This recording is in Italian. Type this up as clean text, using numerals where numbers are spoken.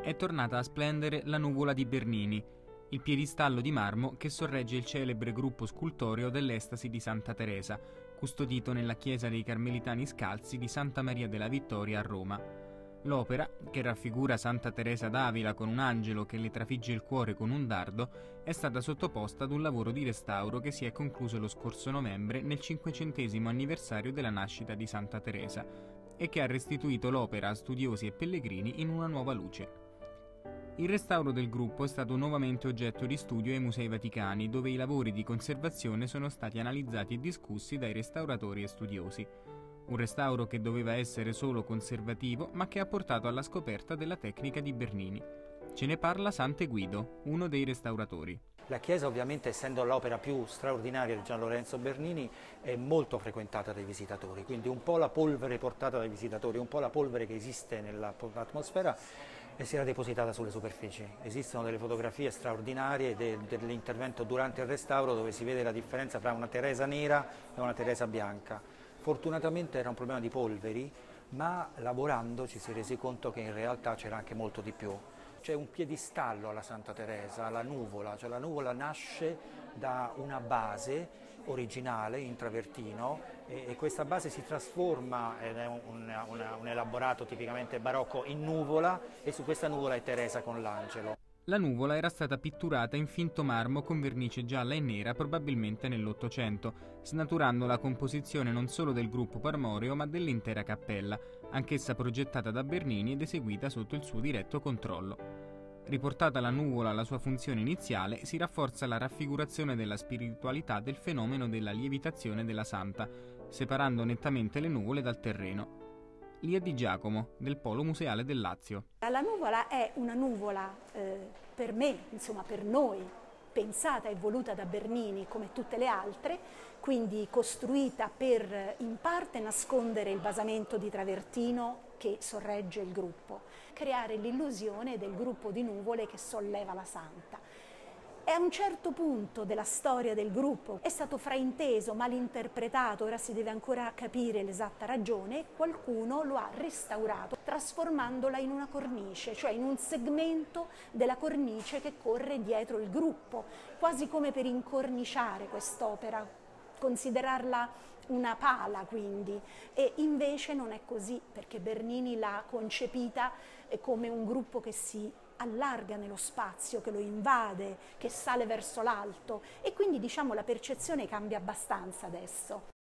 è tornata a splendere la nuvola di Bernini, il piedistallo di marmo che sorregge il celebre gruppo scultoreo dell'Estasi di Santa Teresa, custodito nella chiesa dei Carmelitani Scalzi di Santa Maria della Vittoria a Roma. L'opera, che raffigura Santa Teresa d'Avila con un angelo che le trafigge il cuore con un dardo, è stata sottoposta ad un lavoro di restauro che si è concluso lo scorso novembre nel 500° anniversario della nascita di Santa Teresa e che ha restituito l'opera a studiosi e pellegrini in una nuova luce. Il restauro del gruppo è stato nuovamente oggetto di studio ai Musei Vaticani, dove i lavori di conservazione sono stati analizzati e discussi dai restauratori e studiosi. Un restauro che doveva essere solo conservativo, ma che ha portato alla scoperta della tecnica di Bernini. Ce ne parla Sante Guido, uno dei restauratori. La chiesa, ovviamente, essendo l'opera più straordinaria di Gian Lorenzo Bernini, è molto frequentata dai visitatori, quindi un po' la polvere portata dai visitatori, un po' la polvere che esiste nell'atmosfera si era depositata sulle superfici. Esistono delle fotografie straordinarie dell'intervento durante il restauro dove si vede la differenza tra una Teresa nera e una Teresa bianca. Fortunatamente era un problema di polveri, ma lavorando ci si è resi conto che in realtà c'era anche molto di più. C'è un piedistallo alla Santa Teresa, la nuvola, cioè la nuvola nasce da una base originale in travertino e questa base si trasforma, ed è un elaborato tipicamente barocco, in nuvola, e su questa nuvola è Teresa con l'angelo. La nuvola era stata pitturata in finto marmo con vernice gialla e nera probabilmente nell'Ottocento, snaturando la composizione non solo del gruppo marmoreo ma dell'intera cappella, anch'essa progettata da Bernini ed eseguita sotto il suo diretto controllo. Riportata la nuvola alla sua funzione iniziale, si rafforza la raffigurazione della spiritualità del fenomeno della lievitazione della Santa, separando nettamente le nuvole dal terreno. Lia Di Giacomo, del Polo Museale del Lazio. La nuvola è una nuvola, per me, insomma per noi, pensata e voluta da Bernini come tutte le altre, quindi costruita per in parte nascondere il basamento di travertino che sorregge il gruppo, creare l'illusione del gruppo di nuvole che solleva la Santa. E a un certo punto della storia del gruppo è stato frainteso, malinterpretato, ora si deve ancora capire l'esatta ragione, qualcuno lo ha restaurato trasformandola in una cornice, cioè in un segmento della cornice che corre dietro il gruppo, quasi come per incorniciare quest'opera, considerarla una pala quindi, e invece non è così perché Bernini l'ha concepita come un gruppo che si allarga nello spazio, che lo invade, che sale verso l'alto, e quindi diciamo la percezione cambia abbastanza adesso.